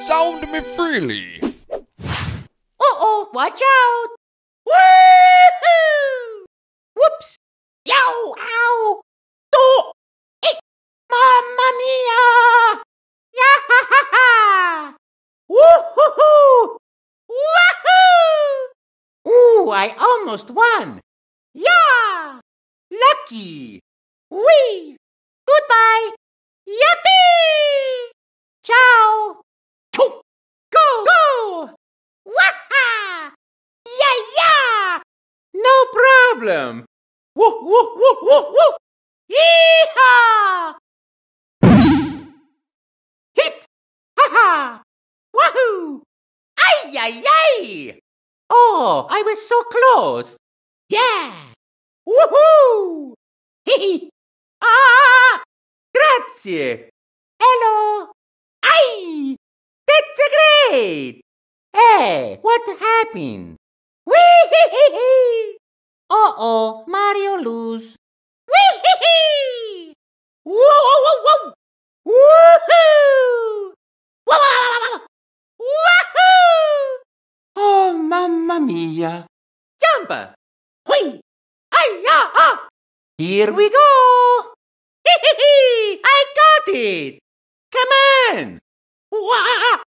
sound me freely. Uh-oh, watch out! Woohoo! Whoops! Yow! Ow! Oh! Hey! Mamma mia! Yeah! Woohoo! Woohoo! Ooh, I almost won! Yeah! Lucky! Whee! Goodbye! Yippee! Ciao! Go! Go! Waha! Yeah, yeah! No problem! Woo, woo, woo, woo, woo! Yeehaw! Hit! Ha-ha! Wahoo! Ay, ay, ay! Oh, I was so close! Yeah! Woohoo! Hee Ah! Grazie! Hello! Ay! That's great! Hey, what happened? Wee-hee-hee-hee! Uh-oh, Mario lose. Wee-hee-hee! Whoa-whoa-whoa-whoa! Woohoo! Whoa-whoa-whoa-whoa! Wahoo! Oh, mamma mia. Jump! Hui! Ay-ya-ah! Here we go! Hee-hee-hee! I got it! Come on! Wah!